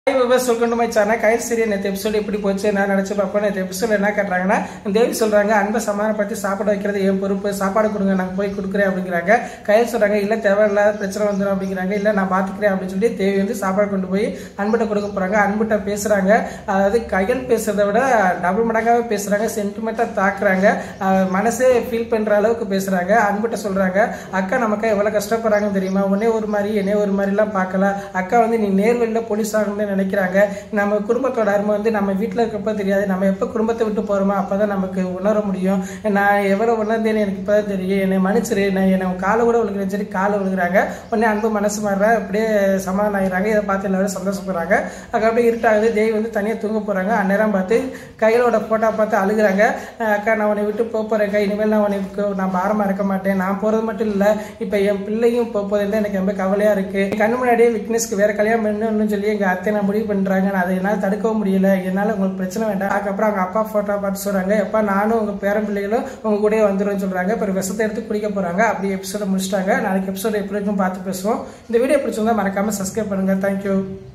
Welcome to my channel. கைல் serial நேற்று episode எப்படி போச்சு நான் நினைச்சு பார்ப்போம். நேற்று எபிசோட என்ன கேட்டாங்கன்னா, தேவி சொல்றாங்க அன்பை சமாதானப்படுத்தி சாப்பாடு வைக்கிறது என் பொறுப்பு, சாப்பாடு கொடுங்க நாங்கள் போய் கொடுக்குறேன் அப்படிங்கிறாங்க. கையில் சொல்றாங்க இல்லை தேவையில்லாத பிரச்சனை வந்துடும் அப்படிங்கிறாங்க. இல்லை நான் பார்த்துக்கிறேன் அப்படின்னு சொல்லி தேவி வந்து சாப்பாடு கொண்டு போய் அன்பிட்ட கொடுக்க போறாங்க. அன்பிட்ட பேசுறாங்க. அதாவது கையில் பேசுறதை விட டபுள் மடங்காவே பேசுறாங்க. சென்டிமெண்டா தாக்குறாங்க. மனசே ஃபீல் பண்ற அளவுக்கு பேசுறாங்க. அன்பிட்ட சொல்றாங்க அக்கா நமக்கு எவ்வளவு கஷ்டப்படுறாங்கன்னு தெரியுமா, உன்னே ஒரு மாதிரி என்னே ஒரு மாதிரி எல்லாம் பார்க்கல. அக்கா வந்து நீ நேர்வழியில போலீஸ் ஆகணும்னு நினைக்கிறாங்க. நம்ம குடும்பத்தோட அருமை வந்து நம்ம வீட்டில் இருக்கப்ப தெரியாது. நம்ம எப்போ குடும்பத்தை விட்டு போறோமோ அப்பதான் நமக்கு உணர முடியும். நான் எவ்வளவு உணர்ந்தேன்னு எனக்கு இப்பதான் தெரியும். என்னை மன்னிச்சிரு, என்னை காலை கூட விழுகிறேன்னு சொல்லி காலை விழுகிறாங்க. உடனே அன்பு மனசு மாறுற அப்படியே சமாதானம் ஆகிறாங்க. இதை பார்த்து எல்லாரும் சந்தோஷப்படுறாங்க. அதுக்கு அப்படியே இருட்டாகுது. தேவி வந்து தனியாக தூங்க போறாங்க. அந்நேரம் பார்த்து கையிலோட போட்டோ பார்த்து அழுகுறாங்க. அக்கா நான் உன்னை விட்டு போறேன், இனிமேல் நான் பாரமா இருக்க மாட்டேன். நான் போறது மட்டும் இல்லை, இப்ப என் பிள்ளையும் போறதுல எனக்கு ரொம்ப கவலையா இருக்கு. கண்ணு முன்னாடியே விக்னஸ்க்கு வேற கல்யாணம் பண்ணணும்னு சொல்லி எங்க அத்தை நான் முடிவு பண்றாங்க. அதை என்னால் தடுக்கவும் முடியல. என்னால உங்களுக்கு பிரச்சனை வேண்டாம். அதுக்கப்புறம் அவங்க அப்பா போட்டோ பார்த்து சொல்றாங்க எப்பா நானும் உங்க பேரன் பிள்ளைகளும் உங்க கூட வந்துடும் சொல்றாங்க. அப்புறம் விஷத்தை எடுத்து குடிக்க போறாங்க. அப்படி எபிசோட முடிச்சிட்டாங்க. நாளைக்கு எபிசோட எப்படி இருக்கும் பார்த்து பேசுவோம். இந்த வீடியோ பிடிச்சிருந்தா மறக்காம சப்ஸ்கிரைப் பண்ணுங்க. தேங்க்யூ.